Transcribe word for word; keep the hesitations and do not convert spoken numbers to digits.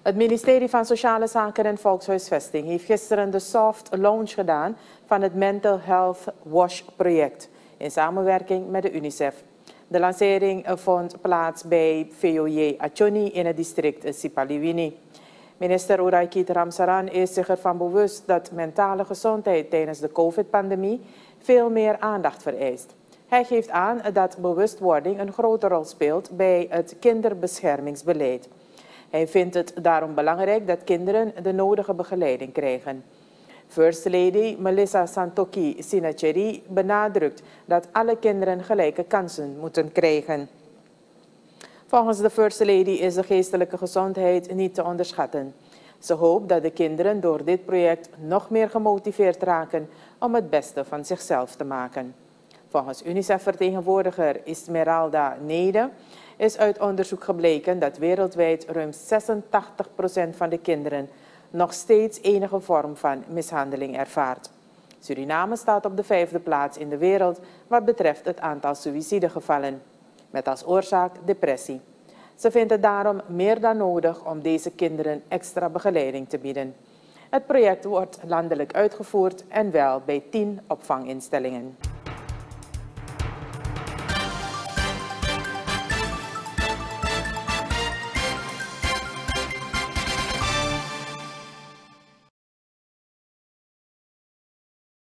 Het ministerie van Sociale Zaken en Volkshuisvesting heeft gisteren de soft launch gedaan van het Mental Health Wash project in samenwerking met de UNICEF. De lancering vond plaats bij V O J Achoni in het district Sipaliwini. Minister Uraykit Ramsaran is zich ervan bewust dat mentale gezondheid tijdens de COVID-pandemie veel meer aandacht vereist. Hij geeft aan dat bewustwording een grote rol speelt bij het kinderbeschermingsbeleid. Hij vindt het daarom belangrijk dat kinderen de nodige begeleiding krijgen. First Lady Melissa Santoki Sinacheri benadrukt dat alle kinderen gelijke kansen moeten krijgen. Volgens de First Lady is de geestelijke gezondheid niet te onderschatten. Ze hoopt dat de kinderen door dit project nog meer gemotiveerd raken om het beste van zichzelf te maken. Volgens UNICEF-vertegenwoordiger Esmeralda Nede is uit onderzoek gebleken dat wereldwijd ruim zesentachtig procent van de kinderen nog steeds enige vorm van mishandeling ervaart. Suriname staat op de vijfde plaats in de wereld wat betreft het aantal suïcidegevallen, met als oorzaak depressie. Ze vindt het daarom meer dan nodig om deze kinderen extra begeleiding te bieden. Het project wordt landelijk uitgevoerd en wel bij tien opvanginstellingen.